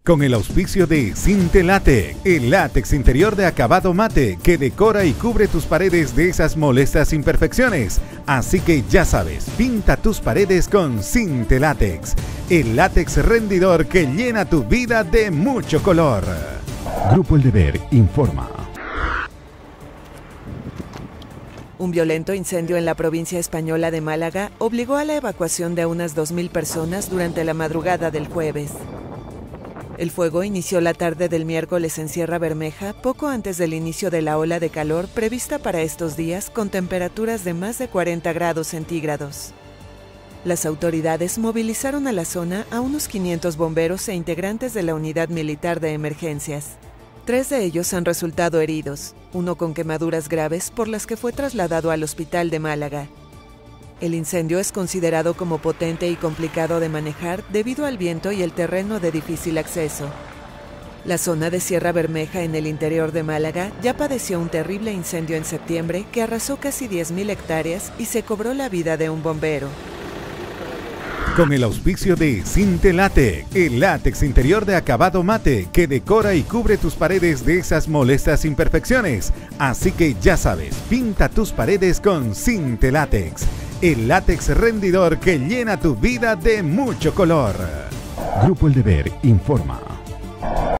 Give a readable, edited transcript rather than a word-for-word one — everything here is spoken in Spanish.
Con el auspicio de Cintelátex, el látex interior de acabado mate que decora y cubre tus paredes de esas molestas imperfecciones. Así que ya sabes, pinta tus paredes con Cintelátex, el látex rendidor que llena tu vida de mucho color. Grupo El Deber informa. Un violento incendio en la provincia española de Málaga obligó a la evacuación de unas 2.000 personas durante la madrugada del jueves. El fuego inició la tarde del miércoles en Sierra Bermeja, poco antes del inicio de la ola de calor prevista para estos días, con temperaturas de más de 40 grados centígrados. Las autoridades movilizaron a la zona a unos 500 bomberos e integrantes de la Unidad Militar de Emergencias. 3 de ellos han resultado heridos, uno con quemaduras graves por las que fue trasladado al hospital de Málaga. El incendio es considerado como potente y complicado de manejar debido al viento y el terreno de difícil acceso. La zona de Sierra Bermeja en el interior de Málaga ya padeció un terrible incendio en septiembre que arrasó casi 10.000 hectáreas y se cobró la vida de un bombero. Con el auspicio de Cintelátex, el látex interior de acabado mate que decora y cubre tus paredes de esas molestas imperfecciones. Así que ya sabes, pinta tus paredes con Cintelátex, el látex rendidor que llena tu vida de mucho color. Grupo El Deber informa.